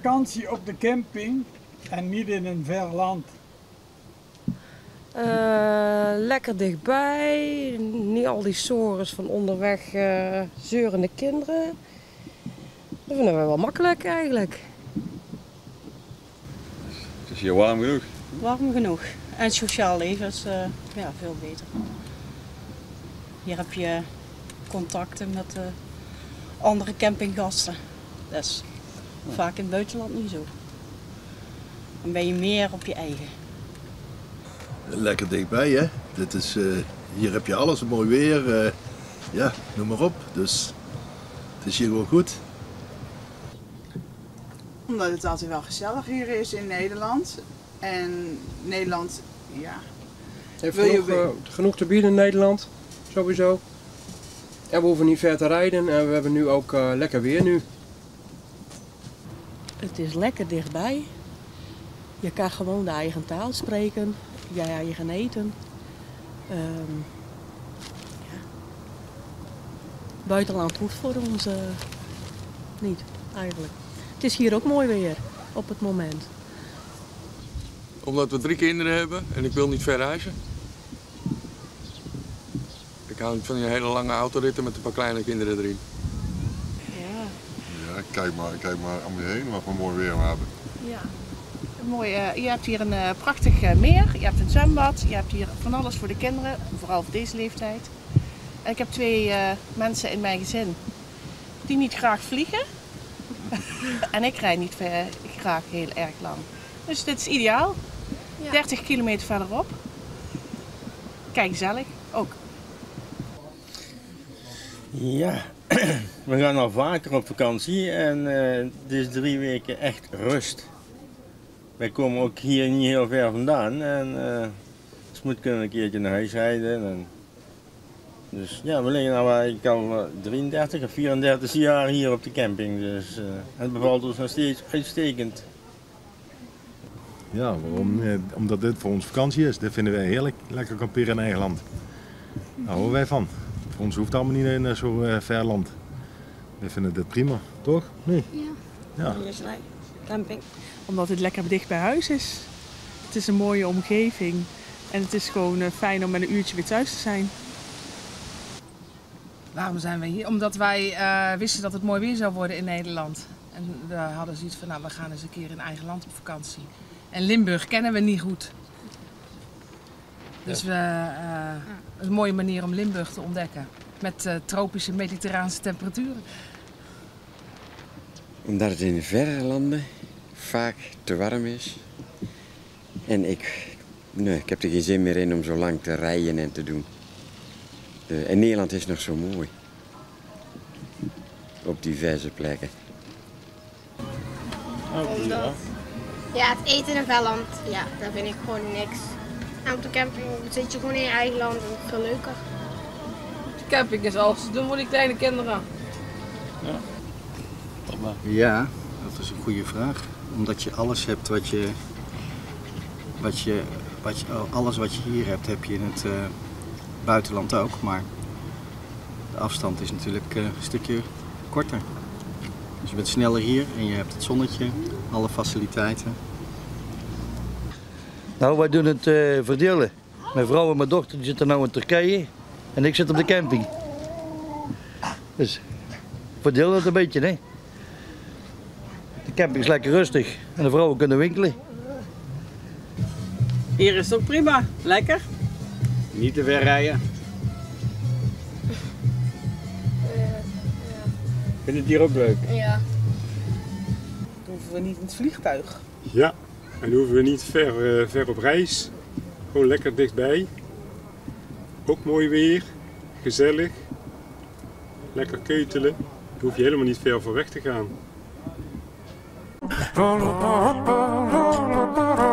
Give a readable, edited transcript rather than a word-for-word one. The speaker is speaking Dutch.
vakantie op de camping en niet in een ver land? Lekker dichtbij, niet al die sores van onderweg zeurende kinderen. Dat vinden we wel makkelijk eigenlijk. Het is hier warm genoeg. Warm genoeg. En het sociaal leven is ja, veel beter. Hier heb je contacten met andere campinggasten. Dat is vaak in het buitenland niet zo. Dan ben je meer op je eigen. Lekker dichtbij, hè? Dit is, hier heb je alles, mooi weer, ja, noem maar op. Dus het is hier gewoon goed. Omdat het altijd wel gezellig hier is in Nederland. En Nederland, ja. Heeft genoeg te bieden in Nederland, sowieso. En we hoeven niet ver te rijden en we hebben nu ook lekker weer nu. Het is lekker dichtbij. Je kan gewoon de eigen taal spreken, je eigen eten. Ja. Buitenland hoeft voor ons niet, eigenlijk. Het is hier ook mooi weer, op het moment. Omdat we 3 kinderen hebben en ik wil niet ver reizen. Ik hou niet van die hele lange autoritten met een paar kleine kinderen erin. Ja. Ja, kijk maar om je heen wat voor mooi weer we hebben. Ja, mooi. Je hebt hier een prachtig meer, je hebt een zwembad, je hebt hier van alles voor de kinderen, vooral voor deze leeftijd. En ik heb 2 mensen in mijn gezin die niet graag vliegen. En ik rijd niet graag heel erg lang. Dus dit is ideaal. Ja. 30 kilometer verderop. Kijk, gezellig ook. Ja, we gaan al vaker op vakantie en het is 3 weken echt rust. Wij komen ook hier niet heel ver vandaan en dus moet kunnen een keertje naar huis rijden. En dus ja, we liggen al 33 of 34 jaar hier op de camping, dus het bevalt ons nog steeds uitstekend. Ja, waarom? Omdat dit voor ons vakantie is. Dit vinden wij heerlijk. Lekker kamperen in eigen land. Daar houden wij van. Voor ons hoeft het allemaal niet in zo'n ver land. We vinden dit prima, toch? Nee? Ja. Camping. Omdat het lekker dicht bij huis is. Het is een mooie omgeving. En het is gewoon fijn om met een uurtje weer thuis te zijn. Waarom zijn we hier? Omdat wij wisten dat het mooi weer zou worden in Nederland. En we hadden zoiets van, nou, we gaan eens een keer in eigen land op vakantie. En Limburg kennen we niet goed. Dus een mooie manier om Limburg te ontdekken. Met tropische mediterraanse temperaturen. Omdat het in de verre landen vaak te warm is. En ik heb er geen zin meer in om zo lang te rijden en te doen. En Nederland is nog zo mooi. Op diverse plekken. Ja, het eten in Velland, ja, daar vind ik gewoon niks. En op de camping zit je gewoon in je eigen land en veel leuker. De camping is alles te doen voor die kleine kinderen. Ja, dat is een goede vraag. Omdat je alles hebt alles wat je hier hebt, heb je in het buitenland ook. Maar de afstand is natuurlijk een stukje korter. Dus je bent sneller hier en je hebt het zonnetje, alle faciliteiten. Nou, wij doen het verdelen. Mijn vrouw en mijn dochter die zitten nu in Turkije en ik zit op de camping. Dus verdelen het een beetje, hè. De camping is lekker rustig en de vrouwen kunnen winkelen. Hier is het ook prima, lekker. Niet te ver rijden. Vind je het hier ook leuk? Ja. Dan hoeven we niet in het vliegtuig. Ja, en dan hoeven we niet ver op reis. Gewoon lekker dichtbij. Ook mooi weer, gezellig. Lekker keutelen. Dan hoef je helemaal niet ver voor weg te gaan.